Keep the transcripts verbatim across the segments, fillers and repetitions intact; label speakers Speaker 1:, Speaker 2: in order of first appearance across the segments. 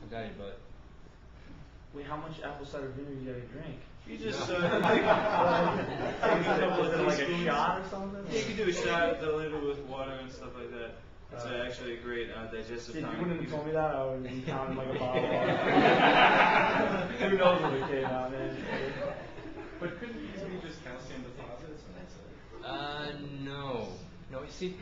Speaker 1: Daddy, but
Speaker 2: Wait, how much apple cider vinegar do you gotta drink?
Speaker 3: You just, uh,
Speaker 2: Like,
Speaker 3: take a couple
Speaker 2: is
Speaker 3: of
Speaker 2: it like a
Speaker 3: teaspoons.
Speaker 2: shot or something?
Speaker 3: Yeah, you can do a shot, dilute it with water and stuff like that. It's uh,
Speaker 2: Uh,
Speaker 3: actually a great uh, digestive
Speaker 2: See, if you
Speaker 3: tonic.
Speaker 2: wouldn't have told me that, I would have been counting like a bottle. Who knows what it came out, man?
Speaker 4: But couldn't these be just calcium deposits and that's it?
Speaker 1: uh, no, no. You see,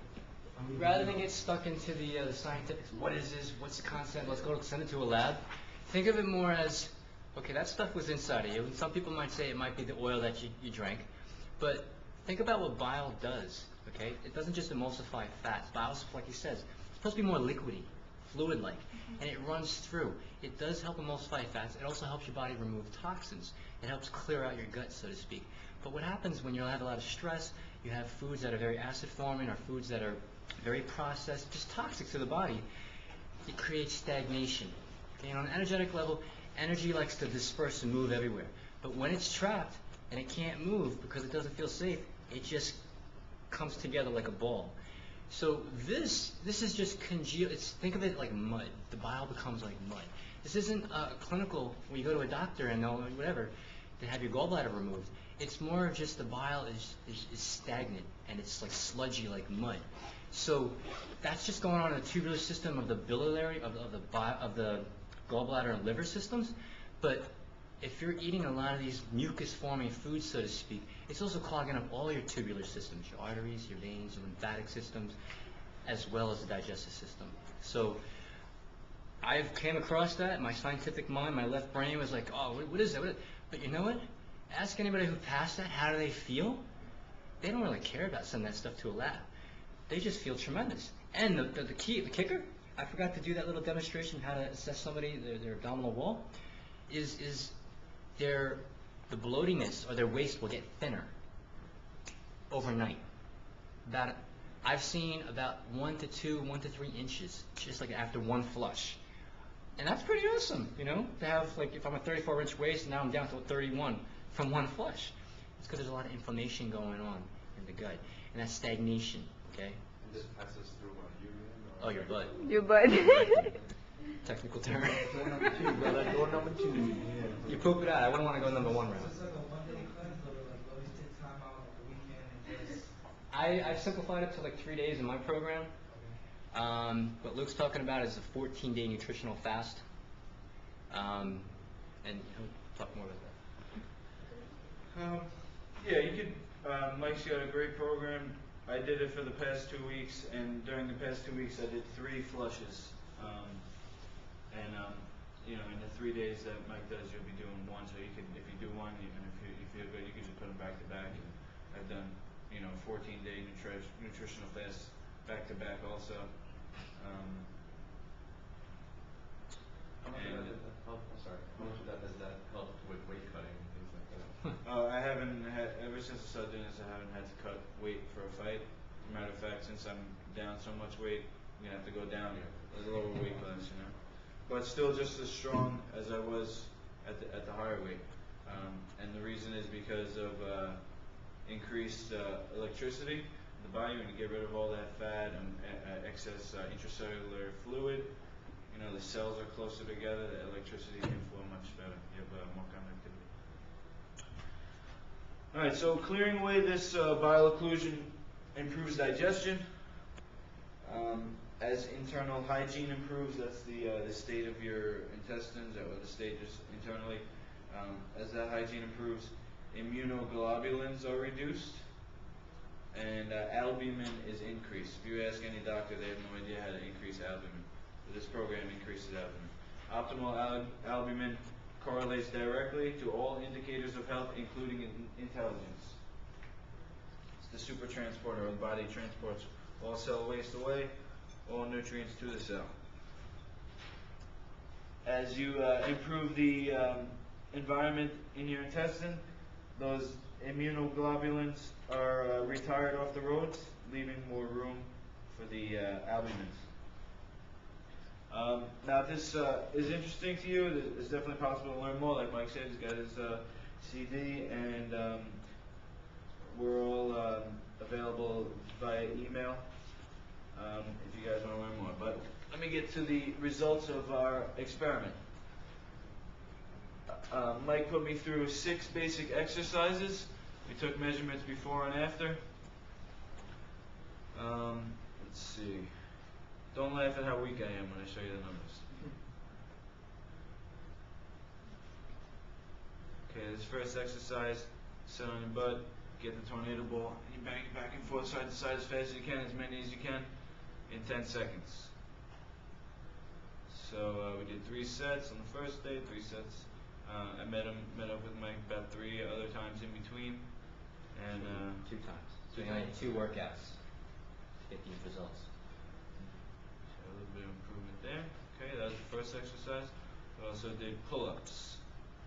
Speaker 1: rather than get stuck into the uh, the scientific, what is this? What's the concept? Let's go send it to a lab. Think of it more as, okay, that stuff was inside of you. And some people might say it might be the oil that you, you drank, but think about what bile does. Okay, it doesn't just emulsify fats. Bile, like he says, it's supposed to be more liquidy, fluid-like, and it runs through. It does help emulsify fats. It also helps your body remove toxins. It helps clear out your gut, so to speak. But what happens when you have a lot of stress? You have foods that are very acid-forming, or foods that are very processed, just toxic to the body. It creates stagnation. Okay, and on an energetic level, energy likes to disperse and move everywhere. But when it's trapped and it can't move because it doesn't feel safe, it just comes together like a ball. So this this is just congeal. It's think of it like mud. The bile becomes like mud. This isn't a clinical where you go to a doctor and they'll whatever to have your gallbladder removed. It's more of just the bile is, is, is stagnant and it's like sludgy like mud. So that's just going on in the tubular system of the biliary of, of the bile, of the gallbladder and liver systems. But if you're eating a lot of these mucus-forming foods, so to speak, it's also clogging up all your tubular systems, your arteries, your veins, your lymphatic systems, as well as the digestive system. So I've came across that. My scientific mind, my left brain was like, oh, what, what is that? What is-" But you know what? Ask anybody who passed that, how do they feel? They don't really care about sending that stuff to a lab. They just feel tremendous. And the, the, the key, the kicker, I forgot to do that little demonstration how to assess somebody, their, their abdominal wall, is, is their, the bloatiness or their waist will get thinner overnight. About, I've seen about one to two, one to three inches, just like after one flush. And that's pretty awesome, you know, to have, like, if I'm a thirty-four inch waist, now I'm down to a thirty-one from one flush. It's because there's a lot of inflammation going on in the gut, and that's stagnation, okay?
Speaker 4: And this passes through what, urine?
Speaker 1: Oh, your butt.
Speaker 5: Your butt.
Speaker 1: Technical term.
Speaker 2: Door number two, brother. Door number two. Yeah.
Speaker 1: You poop it out. I wouldn't want to go number one round.
Speaker 6: It's like a one-day cleanse, or like always take time out on the weekend and just.
Speaker 1: I, I've simplified it to like three days in my program. Um, what Luke's talking about is a fourteen day nutritional fast. Um, and he'll talk more about that.
Speaker 3: Um, yeah, you could. Uh, Mike's got a great program. I did it for the past two weeks, and during the past two weeks, I did three flushes. Um, and um, you know, in the three days that Mike does, you'll be doing one. So you can, if you do one, even if you, you feel good, you can just put them back to back. And I've done, you know, fourteen day nutri- nutritional fast back to back also. Um,
Speaker 4: How much of that does that help? I'm sorry. How much of that does that help with weight cutting and things like that?
Speaker 3: Uh, I haven't had, ever since I started doing this, I haven't had to cut weight for a fight. As a matter of fact, since I'm down so much weight, I'm going to have to go down a lower weight class, you know. But still just as strong as I was at the, at the higher weight. Um, and the reason is because of uh, increased uh, electricity in the body. When you get rid of all that fat and uh, excess uh, intracellular fluid, you know, the cells are closer together, the electricity can flow much better. You have uh, more connectivity. All right, so clearing away this uh, bile occlusion improves digestion. Um, as internal hygiene improves, that's the uh, the state of your intestines, or the state just internally. Um, as that hygiene improves, immunoglobulins are reduced, and uh, albumin is increased. If you ask any doctor, they have no idea how to increase albumin. But this program increases albumin. Optimal al- albumin correlates directly to all indicators of health, including in- intelligence. It's the super transporter. The body transports all cell waste away, all nutrients to the cell. As you uh, improve the um, environment in your intestine, those immunoglobulins are uh, retired off the roads, leaving more room for the uh, albumins. Um, now, if this uh, is interesting to you, it's definitely possible to learn more. Like Mike said, he's got his uh, C D, and um, we're all um, available via email um, if you guys want to learn more. But let me get to the results of our experiment. Uh, Mike put me through six basic exercises. We took measurements before and after. Um, let's see. Don't laugh at how weak I am when I show you the numbers. Okay, this first exercise, sit on your butt, get the tornado ball, and you bang it back and forth side to side as fast as you can, as many as you can, in ten seconds. So uh, we did three sets on the first day, three sets. Uh, I met him, met up with Mike about three other times in between, and uh,
Speaker 1: Two times. So
Speaker 3: Two
Speaker 1: you only
Speaker 3: times.
Speaker 1: had two workouts to get these results.
Speaker 3: so a little bit of improvement there. Okay, that was the first exercise. We also did pull-ups.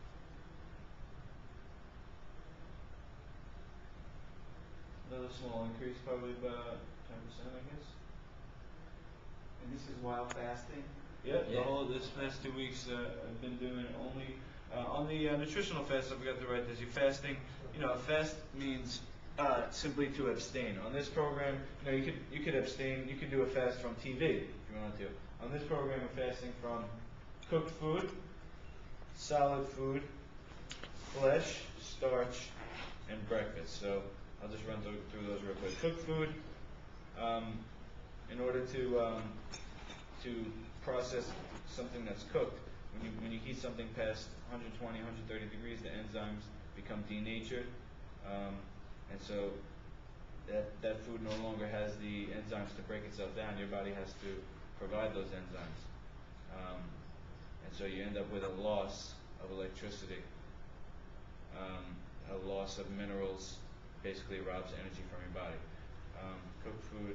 Speaker 3: Another small increase, probably about ten percent, I guess.
Speaker 2: And this is while fasting?
Speaker 3: Yep, the
Speaker 1: Yeah.
Speaker 3: whole, this past two weeks, uh, I've been doing only, uh, on the uh, nutritional fast, I forgot to write this, you're fasting, you know, a fast means, uh, simply to abstain. On this program, you know, you could, you could abstain, you could do a fast from T V, if you wanted to. On this program, we're fasting from cooked food, solid food, flesh, starch, and breakfast. So, I'll just run through, through those real quick. Cooked food, um, in order to, um, to process something that's cooked, when you when you heat something past one twenty, one thirty degrees, the enzymes become denatured, um, and so that that food no longer has the enzymes to break itself down. Your body has to provide those enzymes, um, and so you end up with a loss of electricity, um, a loss of minerals. Basically, robs energy from your body. Um, cooked food.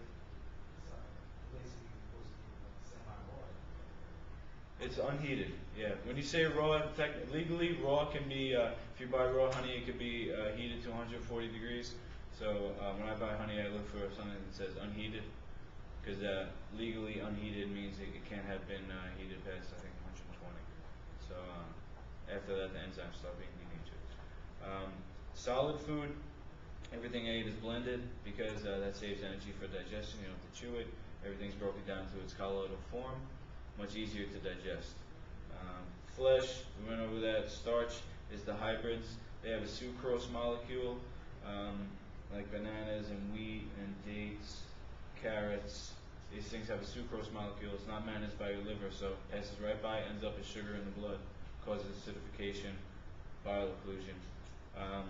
Speaker 3: It's unheated, yeah. When you say raw, tech, legally raw can be, uh, if you buy raw honey, it could be uh, heated to one hundred forty degrees. So uh, when I buy honey, I look for something that says unheated, because uh, legally unheated means it, it can't have been uh, heated past, I think, one hundred twenty. So uh, after that, the enzymes start being denatured. Um, solid food, everything I eat is blended, because uh, that saves energy for digestion. You don't have to chew it. Everything's broken down to its colloidal form. Much easier to digest. Um, flesh, we went over that. Starch is the hybrids. They have a sucrose molecule, um, like bananas and wheat and dates, carrots. These things have a sucrose molecule. It's not managed by your liver, so it passes right by, ends up as sugar in the blood, causes acidification, bile occlusion. Um,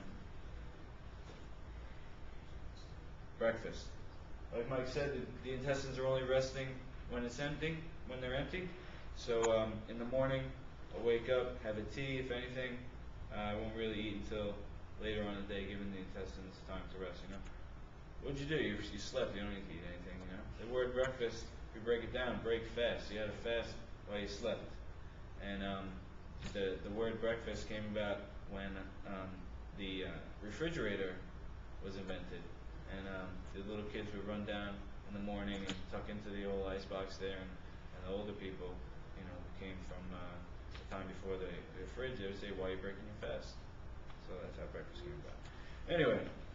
Speaker 3: breakfast. Like Mike said, the, the intestines are only resting when it's empty, when they're empty. So um, in the morning, I'll wake up, have a tea, if anything. Uh, I won't really eat until later on in the day, giving the intestines time to rest, you know. What'd you do? You, you slept, you don't need to eat anything, you know. The word breakfast, if you break it down, break fast. You had a fast while you slept. And um, the, the word breakfast came about when um, the uh, refrigerator was invented. And um, the little kids would run down in the morning and tuck into the old ice box there, and, and the older people, you know, who came from uh, the time before the, the fridge, they would say, "Why are you breaking your fast?" So that's how breakfast came about. Anyway,